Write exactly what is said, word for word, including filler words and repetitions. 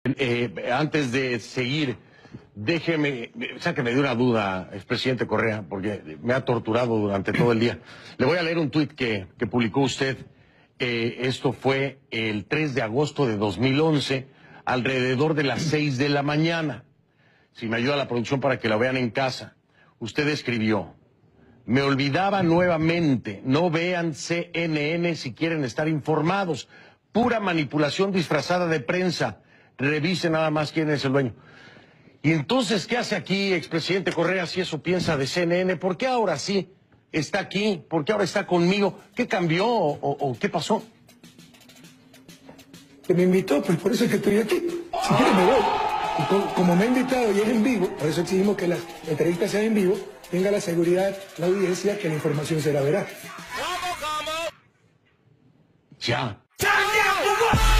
Eh, antes de seguir, déjeme, sáqueme de una duda, expresidente Correa, porque me ha torturado durante todo el día. Le voy a leer un tuit que, que publicó usted. Eh, esto fue el tres de agosto de dos mil once, alrededor de las seis de la mañana. Si me ayuda la producción para que la vean en casa. Usted escribió: me olvidaba nuevamente, no vean C N N si quieren estar informados. Pura manipulación disfrazada de prensa. Revise nada más quién es el dueño. Y entonces, ¿qué hace aquí, expresidente Correa, si eso piensa de C N N? ¿Por qué ahora sí está aquí? ¿Por qué ahora está conmigo? ¿Qué cambió o, o, o qué pasó? Que me invitó, pues por eso es que estoy aquí. Si quiere me voy. Y co- como me ha invitado y es en vivo, por eso exigimos que las entrevistas sean en vivo, tenga la seguridad, la audiencia, que la información será veraz. Ya. Turn down for what?